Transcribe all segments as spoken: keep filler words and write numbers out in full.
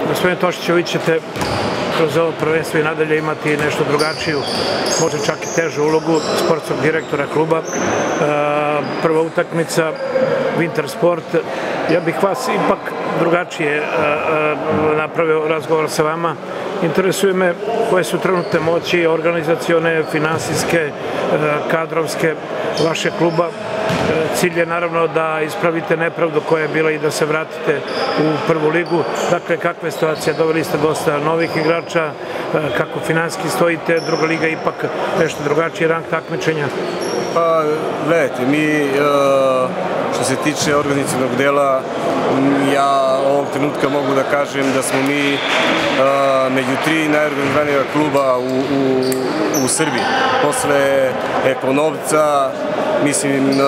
Gospodine Tošiću, vi ćete kroz ovo prvenstvo i nadalje imati nešto drugačiju, možda čak i težu ulogu sportskog direktora kluba. Prva utakmica, Winter Sport. Ja bih vas ipak drugačije napravio razgovor sa vama. Interesuje me koje su trenutne moći, organizacione, finansijske, kadrovske vaše kluba. Cilj je naravno da ispravite nepravdu koja je bila i da se vratite u prvu ligu. Dakle, kakva je situacija? Doveli ste dosta novih igrača, kako finansijski stojite, druga liga je ipak nešto drugačiji rang takmičenja. Pa, gledajte, mi što se tiče organizacionog dela, ja ovog trenutka mogu da kažem da smo mi među tri najorganizovanija kluba u, u, u Srbiji. Posle Ekonomca, mislim, i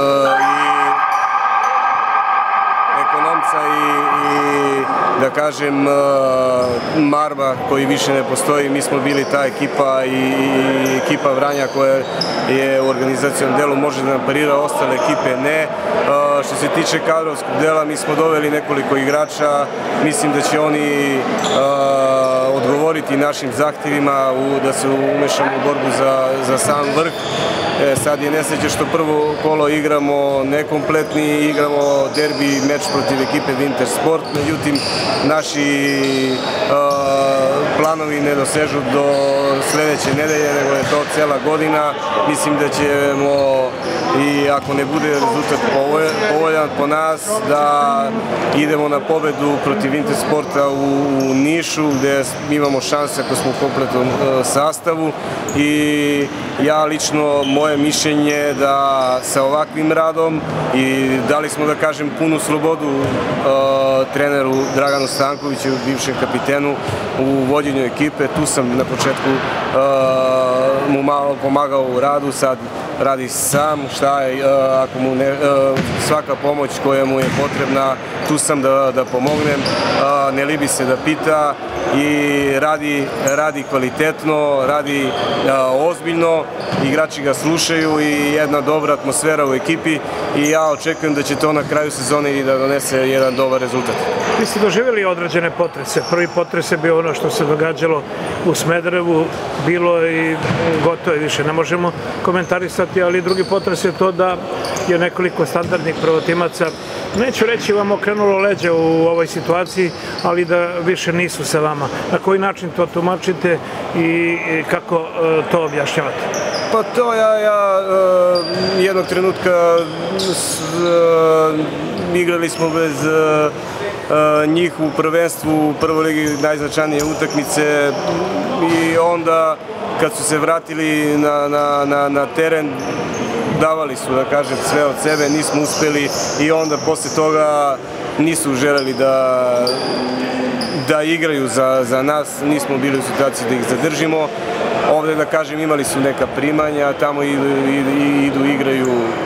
Ekonomca i, i da kažem Marba koji više ne postoji, mi smo bili ta ekipa i, i ekipa Vranja koja je u organizacijom delu može da nam parira, ostale ekipe ne. Što se tiče kadrovskog dela, mi smo doveli nekoliko igrača, mislim da će oni odgovoriti našim zahtjevima da se umešamo u borbu za, za sam vrh. E, sad je nesreće što prvo kolo igramo nekompletni, igramo derbi meč protiv ekipe Winter Sport, međutim naši uh, planovi ne dosežu do sledeće nedelje, nego je to cela godina. Mislim da ćemo, i ako ne bude rezultat povoljan po nas, da idemo na pobedu protiv Winter Sporta u, u Nišu, gde imamo šanse ako smo u kompletnom uh, sastavu. I ja lično, moje mišljenje da sa ovakvim radom i dali smo, da kažem, punu slobodu uh, treneru Draganu Stankoviću, bivšem kapitenu, u vođenju ekipe. Tu sam na početku uh, mu malo pomagao u radu, sad radi sam, šta je, uh, ako mu ne, uh, svaka pomoć koja mu je potrebna, tu sam da, da pomognem, uh, ne libi se da pita i radi, radi kvalitetno, radi uh, ozbiljno, igrači ga slušaju i jedna dobra atmosfera u ekipi i ja očekujem da će to na kraju sezone i da donese jedan dobar rezultat. Vi ste doživjeli određene potrese. Prvi potres je bio ono što se događalo u Smederevu, bilo i gotovo više, ne možemo komentarisati, ali drugi potres je to da je nekoliko standardnih prvotimaca, neću reći vam okrenulo leđa u ovoj situaciji, ali da više nisu sa vama. Na koji način to tumačite i kako to objašnjavate? Pa to ja, ja uh, jednog trenutka uh, igrali smo bez uh, uh, njih u prvenstvu u prvoj ligi, najznačajnije utakmice, i onda kad su se vratili na, na, na, na teren, davali su, da kažem, sve od sebe, nismo uspeli i onda posle toga nisu želeli da da igraju za, za nas, nismo bili u situaciji da ih zadržimo. Ovde, da kažem, imali su neka primanja, tamo idu, idu, idu igraju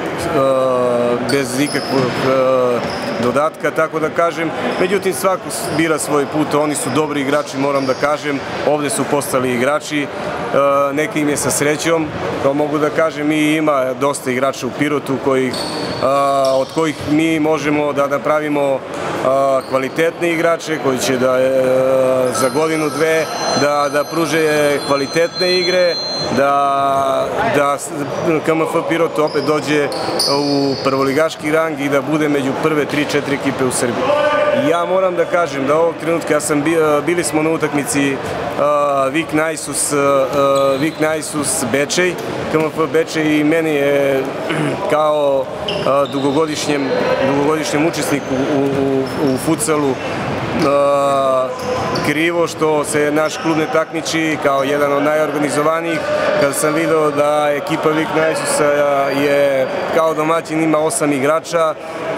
uh, bez ikakvog uh, dodatka, tako da kažem. Međutim, svako bira svoj put, oni su dobri igrači, moram da kažem, ovde su postali igrači, uh, neki im je sa srećom, to mogu da kažem, i ima dosta igrača u Pirotu kojih, uh, od kojih mi možemo da napravimo kvalitetne igrače koji će da za godinu, dve da, da pruže kvalitetne igre, da, da K M F Pirot opet dođe u prvoligaški rang i da bude među prve tri četiri ekipe u Srbiji. Ja moram da kažem da ovog trenutka, ja sam bili smo na utakmici uh, Vik Naisus, uh, Vik Naisus Bečej, K M F Bečej, i meni je kao uh, dugogodišnjem, dugogodišnjem učesniku u, u, u futsalu uh, krivo što se naš klub ne takmiči kao jedan od najorganizovanijih. Kada sam video da ekipa Vik Naisusa je kao domaćin, ima osam igrača,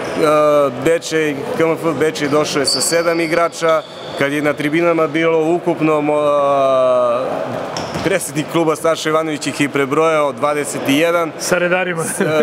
Bečej, K M F Bečej došao je sa sedam igrača, kad je na tribinama bilo ukupno, predsjednik kluba Saša Ivanović ih je prebrojao dvadeset jedan. Sa redarima.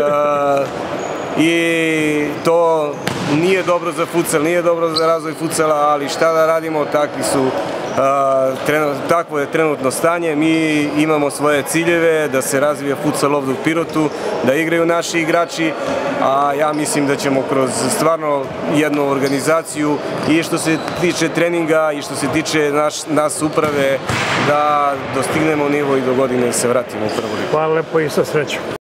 I to nije dobro za futsal, nije dobro za razvoj futsala, ali šta da radimo, takvi su Takvo je trenutno stanje, mi imamo svoje ciljeve, da se razvije futsal ovdje u Pirotu, da igraju naši igrači, a ja mislim da ćemo kroz stvarno jednu organizaciju i što se tiče treninga i što se tiče nas uprave da dostignemo nivo i do godine se vratimo u prvu ligu. Hvala lepo i sa srećom.